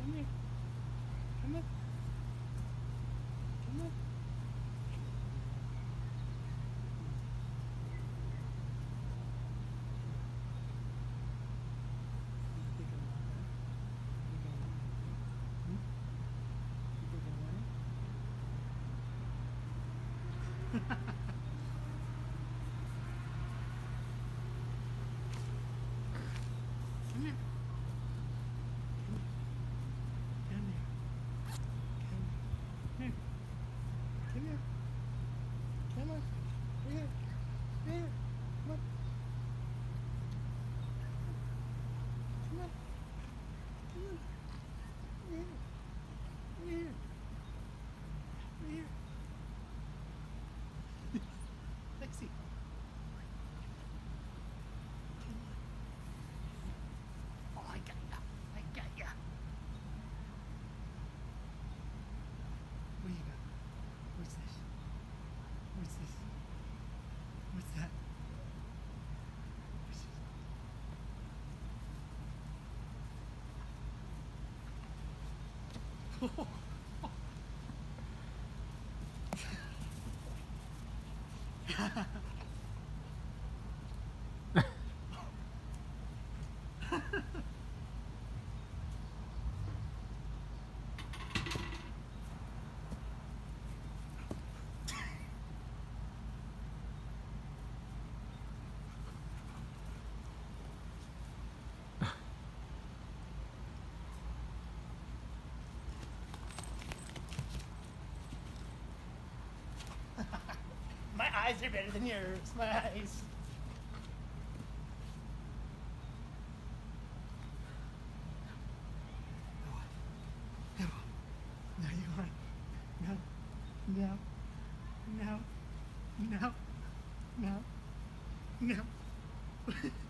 Come here. Come on. Come on. Come here. Come here. Come here. Come here. Come on. Here. Here. Come on. Come on. Come on. Here. Here. Here. Lexi. Come on. Oh, I got ya. I got ya. What do you got? What's this? What's this? What's that? What's this? My eyes are better than yours. My eyes. No. No, you want. No. No. No. No. No. No.